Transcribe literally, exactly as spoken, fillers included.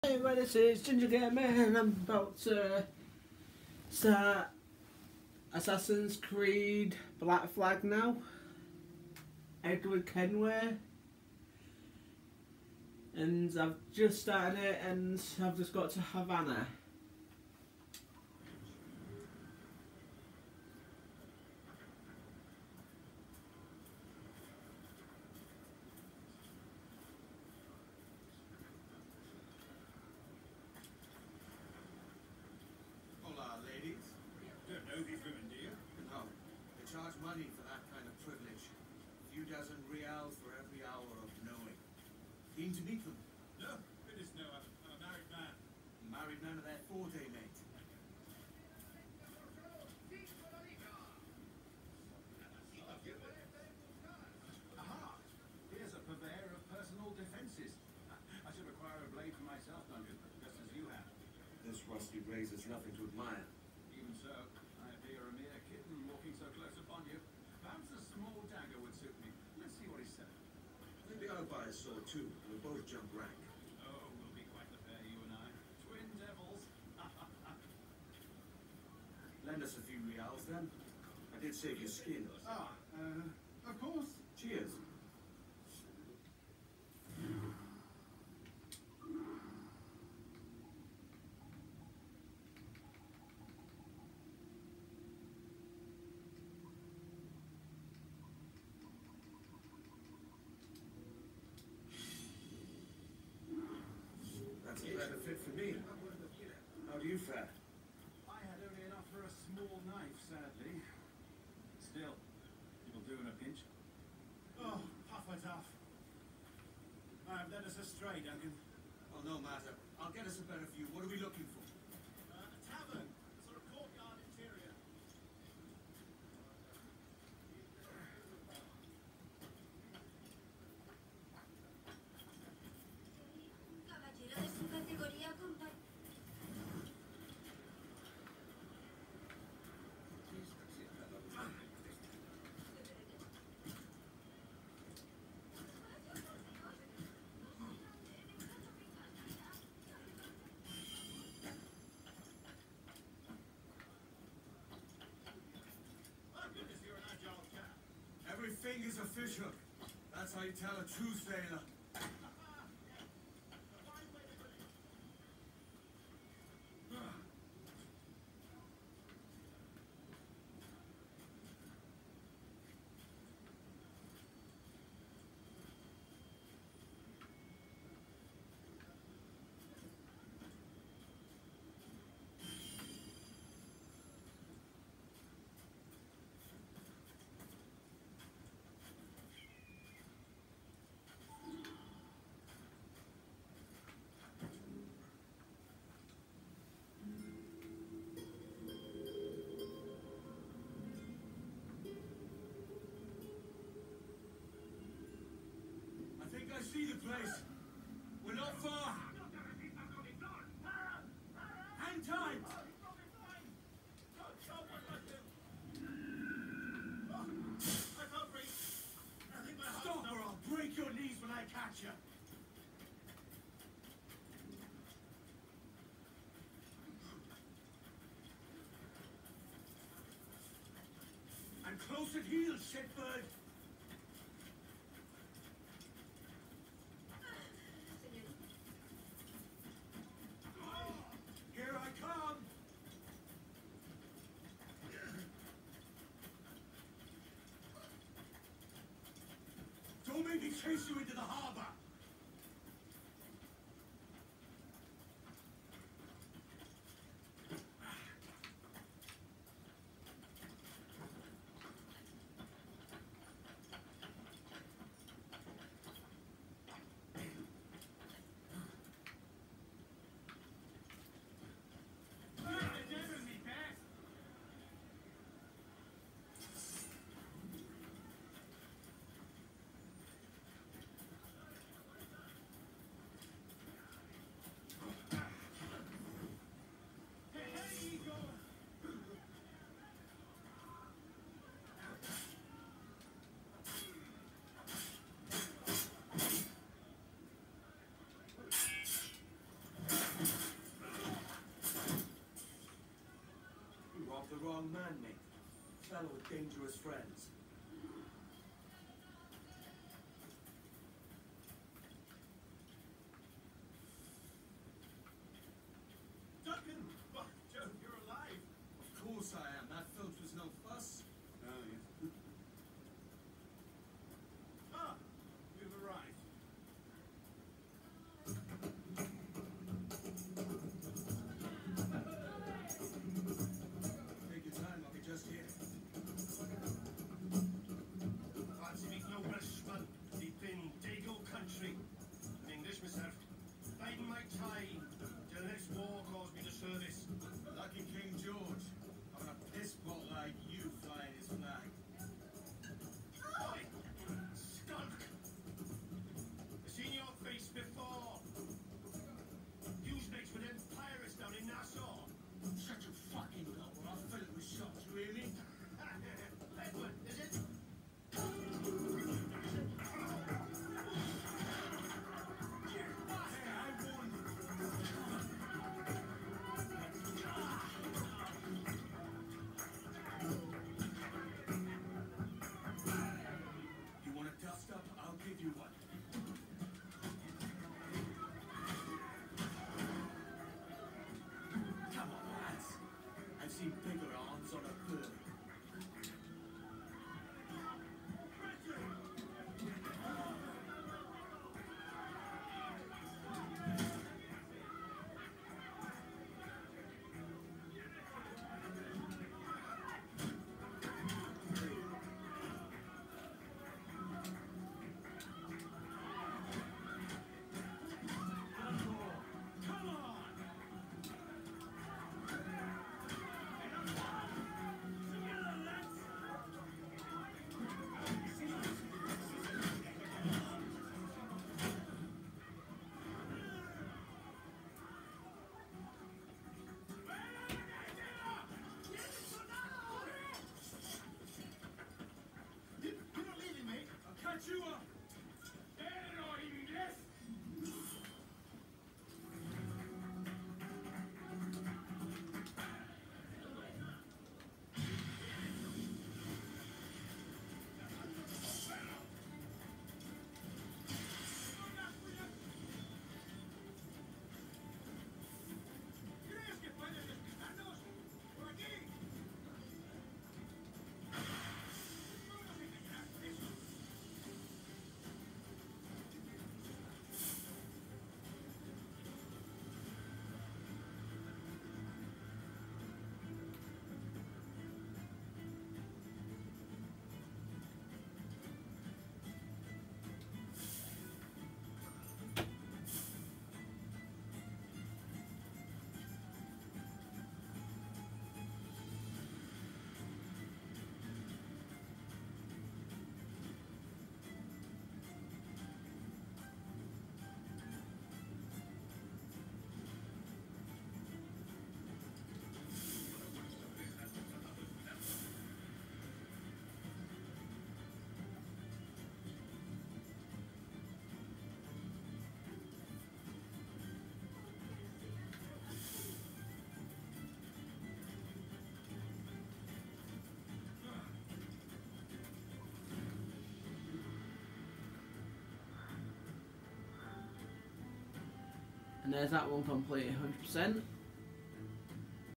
Hey, well, this is Ginger Gamer, and I'm about to start Assassin's Creed Black Flag now. Edward Kenway, and I've just started it, and I've just got to Havana. Hola, ladies. Don't know these women, do you? No. They charge money for that kind of privilege. A few dozen reals for every hour of knowing. Keen to meet them? No, goodness no. I'm, I'm a married man. Married man of their forte, mate. Aha! Here's a purveyor of personal defences. I should acquire a blade for myself, Duncan, just as you have. This rusty razor's nothing to admire. Even so, I appear a mere kitten walking so close upon you. Perhaps a small dagger would suit me. Let's see what he said. Maybe I'll buy a sword too. We'll both jump rank. Oh, we'll be quite the pair, you and I. Twin devils. Lend us a few reals then. I did save your skin. Ah, uh, of course. Cheers. That's a better fit for me. How do you fare? I had only enough for a small knife, sadly. Still, it'll do in a pinch. Oh, puff it off. I have led us astray, Duncan. Oh, no matter. I'll get us a better view. What are we looking for? Uh, a tavern. A sort of courtyard interior. Caballero de su categoría, compa- Oh, goodness, you're an agile chap. Every finger's a fishhook. That's how you tell a true sailor. I think I see the place. We're not far. Hang tight. Stop or I'll break your knees when I catch you. I'm close at heel, shitbird. Here I come! Don't make me chase you into the harbor! wrong man, mate. Fellow with dangerous friends. Duncan! Oh, Joe, you're alive! Of course I am. That filch was no fuss. No, yes. Ah! We've arrived. Take your time, I'll be just here. Fancy meeting no Welshman deep in Dago country. I'm English myself. Biding my time till the next war calls me to service. Lucky King George. Having a piss ball like you flying his flag. Oi! Skunk! I've seen your face before. You's mates with them pirates down in Nassau. Shut your fucking mouth or I'll fill it with shots, you hear me? Edward, is it? Hey, I warned you. You want a dust up? I'll give you one. Come on, lads. I've seen bigger arms on a bird. Come on! You- You're not leaving, mate. I'll catch you up! Pero inglés! ¿Crees que puedes despistarnos? ¡Por aquí! No nos engañarás con eso. And there's that one completed one hundred percent.